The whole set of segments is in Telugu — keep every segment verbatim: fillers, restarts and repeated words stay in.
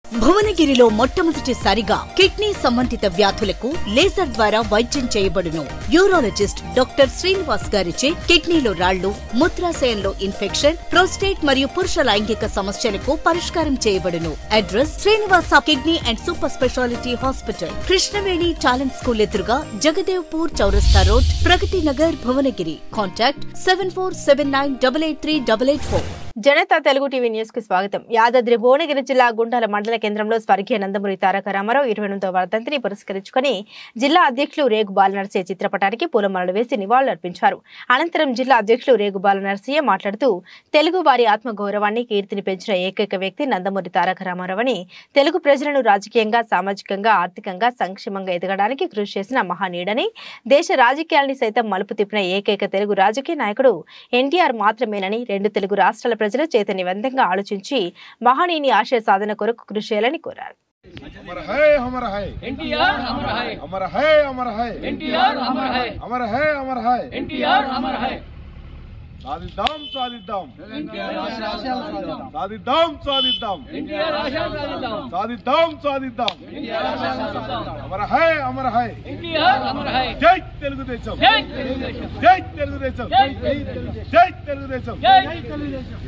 భువనగిరిలో మొట్టమొదటిసారిగా కిడ్నీ సంబంధిత వ్యాధులకు లేజర్ ద్వారా వైద్యం చేయబడును. యూరాలజిస్ట్ డాక్టర్ శ్రీనివాస్ గారిచే కిడ్నీలో రాళ్లు, మూత్రాశయంలో ఇన్ఫెక్షన్, ప్రోస్టేట్ మరియు పురుష లైంగిక సమస్యలకు పరిష్కారం చేయబడును. Address Srinivasa kidney and super speciality hospital, Krishnaveni talent school ఎదురుగా, Jagadevpur Chowrasta road, Pragathi Nagar, Bhuvanagiri. Contact seven four seven nine double eight three double eight four. Janata Telugu TV news కు స్వాగతం. యాదాద్రి భువనగిరి జిల్లా గుండాల మండల కేంద్రంలో స్వర్గీయ నందమూరి తారక రామారావు ఇరవై ఎనిమిదవ వర్ధంతిని పురస్కరించుకుని జిల్లా అధ్యక్షులు రేగు బాలనరసయ్య చిత్రపటానికి పూలమాలలు వేసి నివాళులర్పించారు. అనంతరం జిల్లా అధ్యక్షులు రేగు బాలనరసయ్య మాట్లాడుతూ తెలుగు వారి ఆత్మగౌరవాన్ని, కీర్తిని పెంచిన ఏకైక వ్యక్తి నందమూరి తారక రామారావు అని, తెలుగు ప్రజలను రాజకీయంగా, సామాజికంగా, ఆర్థికంగా, సంక్షేమంగా ఎదగడానికి కృషి చేసిన మహానీయుడని, దేశ రాజకీయాల్ని సైతం మలుపు తిప్పిన ఏకైక తెలుగు రాజకీయ నాయకుడు ఎన్టీఆర్ మాత్రమేనని, రెండు తెలుగు రాష్ట్రాల ప్రజలు చైతన్యవంతంగా ఆలోచించి మహనీయుని ఆశయ సాధన కొరకు కృషి చేయాలని కోరారు. अमर है अमर है एनटीआर, अमर है अमर है अमर है एनटीआर, अमर है अमर है अमर है एनटीआर, अमर है. సాధిద్దాం సాధిద్దాం ఎన్టీఆర్ ఆశయాలు సాధిద్దాం సాధిద్దాం సాధిద్దాం ఎన్టీఆర్ ఆశయాలు సాధిద్దాం సాధిద్దాం సాధిద్దాం ఎన్టీఆర్ ఆశయాలు సాధిద్దాం. అమర హై అమర హై ఎన్టీఆర్, అమర హై. జై తెలుగుదేశం, జై తెలుగుదేశం, జై తెలుగుదేశం, జై తెలుగుదేశం, జై తెలుగుదేశం, జై తెలుగుదేశం,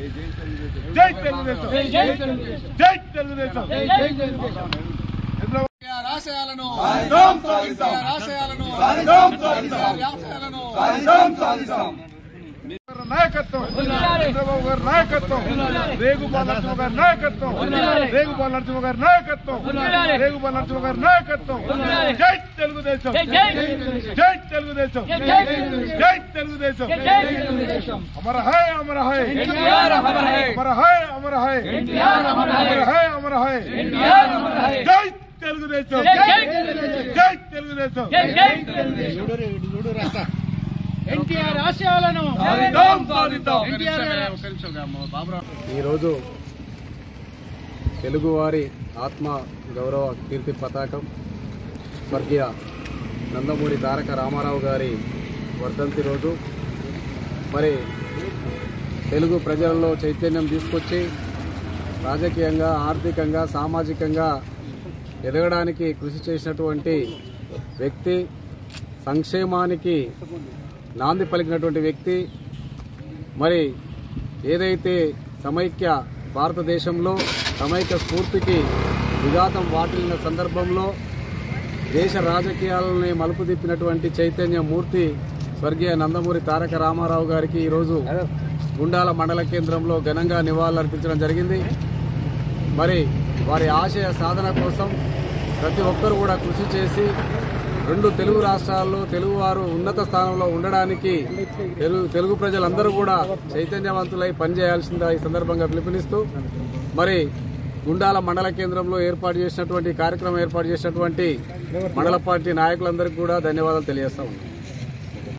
జై తెలుగుదేశం, జై తెలుగుదేశం, జై తెలుగుదేశం, జై తెలుగుదేశం. ఎన్టీఆర్ ఆశయాలను సాధిద్దాం సాధిద్దాం ఆశయాలను సాధిద్దాం సాధిద్దాం ఆశయాలను సాధిద్దాం సాధిద్దాం. నాయకత్వం చంద్రబాబు గారి నాయకత్వం, రేగుపాల నరసింహ గారి నాయకత్వం, రేగుపాల నరసింహ గారి నాయకత్వం, రేగుపాల నరసింహ గారి నాయకత్వం. జై తెలుగుదేశం, జై తెలుగుదేశం, జై తెలుగుదేశం. అమర హై అమర హై ఎన్టీఆర్, అమర హై అమర హై అమర హై ఎన్టీఆర్, అమర హై అమర హై ఎన్టీఆర్, అమర హై. జై తెలుగుదేశం, జై తెలుగుదేశం, జై తెలుగుదేశం. ఎన్టీఆర్ ఆశయాలను సాధిద్దాం సాధిద్దాం. ఈరోజు తెలుగువారి ఆత్మ గౌరవ కీర్తి పతాకం స్వర్గీయ నందమూరి తారక రామారావు గారి వర్ధంతి రోజు. మరి తెలుగు ప్రజలలో చైతన్యం తీసుకొచ్చి రాజకీయంగా, ఆర్థికంగా, సామాజికంగా ఎదగడానికి కృషి చేసినటువంటి వ్యక్తి, సంక్షేమానికి నాంది పలికినటువంటి వ్యక్తి. మరి ఏదైతే సమైక్య భారతదేశంలో సమైక్య స్ఫూర్తికి విఘాతం వాటిల్లిన సందర్భంలో దేశ రాజకీయాలని మలుపు తిప్పినటువంటి చైతన్య మూర్తి స్వర్గీయ నందమూరి తారక రామారావు గారికి ఈరోజు గుండాల మండల కేంద్రంలో ఘనంగా నివాళులర్పించడం జరిగింది. మరి వారి ఆశయ సాధన కోసం ప్రతి ఒక్కరూ కూడా కృషి చేసి రెండు తెలుగు రాష్ట్రాల్లో తెలుగువారు ఉన్నత స్థానంలో ఉండడానికి తెలుగు తెలుగు ప్రజలందరూ కూడా చైతన్యవంతులై పనిచేయాల్సిందిగా ఈ సందర్భంగా పిలుపునిస్తూ మరి గుండాల మండల కేంద్రంలో ఏర్పాటు చేసినటువంటి కార్యక్రమం ఏర్పాటు చేసినటువంటి మండల పార్టీ నాయకులందరికీ కూడా ధన్యవాదాలు తెలియజేస్తా ఉన్నాం.